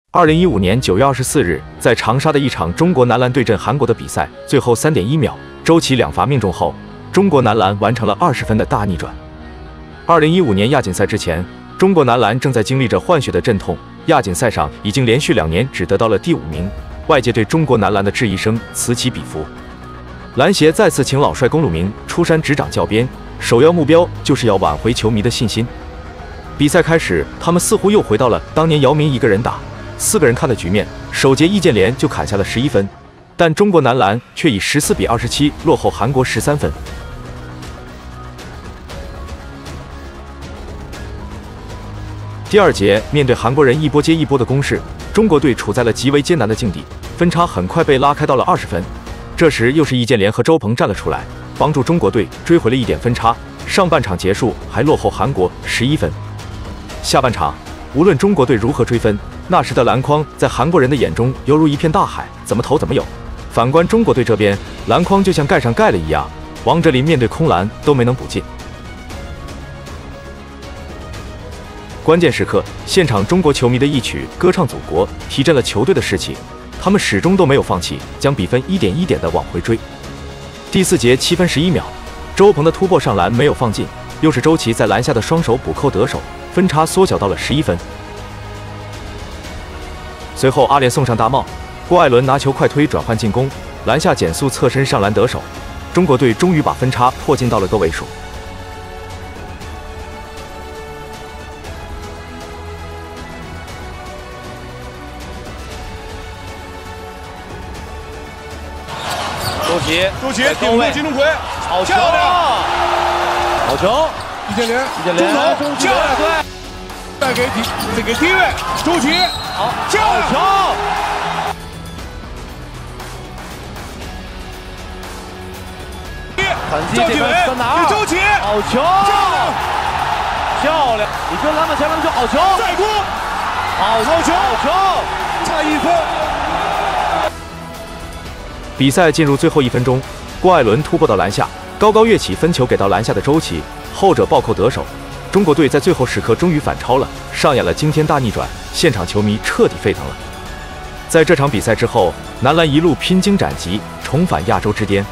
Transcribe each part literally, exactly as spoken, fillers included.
二零一五年九月二十四日，在长沙的一场中国男篮对阵韩国的比赛，最后三点一秒，周琦两罚命中后，中国男篮完成了二十分的大逆转。二零一五年亚锦赛之前，中国男篮正在经历着换血的阵痛，亚锦赛上已经连续两年只得到了第五名，外界对中国男篮的质疑声此起彼伏。篮协再次请老帅龚鲁明出山执掌教鞭，首要目标就是要挽回球迷的信心。比赛开始，他们似乎又回到了当年姚明一个人打四个人看的局面，首节易建联就砍下了十一分，但中国男篮却以十四比二十七落后韩国十三分。第二节，面对韩国人一波接一波的攻势，中国队处在了极为艰难的境地，分差很快被拉开到了二十分。这时又是易建联和周鹏站了出来，帮助中国队追回了一点分差。上半场结束还落后韩国十一分。下半场，无论中国队如何追分，那时的篮筐在韩国人的眼中犹如一片大海，怎么投怎么有。反观中国队这边，篮筐就像盖上盖了一样，王哲林面对空篮都没能补进。关键时刻，现场中国球迷的一曲歌唱祖国，提振了球队的士气。他们始终都没有放弃，将比分一点一点的往回追。第四节七分十一秒，周鹏的突破上篮没有放进，又是周琦在篮下的双手补扣得手，分差缩小到了十一分。随后阿联送上大帽，郭艾伦拿球快推转换进攻，篮下减速侧身上篮得手，中国队终于把分差迫近到了个位数。 周琦， 周琦顶住金钟奎， 好球！好球！ 易建联， 易建联， 中投，漂亮！对，再给底，再给低位，周琦， 好， 漂亮！ 球！反击这边三打二， 周琦， 好球！ 漂亮！ 漂亮！你跟篮板前面就好球！ 再攻， 好球！好球！ 差一分。 比赛进入最后一分钟，郭艾伦突破到篮下，高高跃起分球给到篮下的周琦，后者暴扣得手。中国队在最后时刻终于反超了，上演了惊天大逆转，现场球迷彻底沸腾了。在这场比赛之后，男篮一路披荆斩棘，重返亚洲之巅。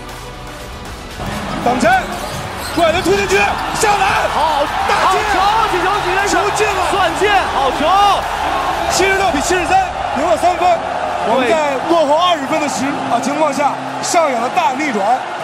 挡拆，郭艾伦突进去，上篮， 好， 大进球！进球几人球进了， 算进，好球！ 七十六比七十三，赢了三分。我们在落后二十分的时啊情况下，上演了大逆转。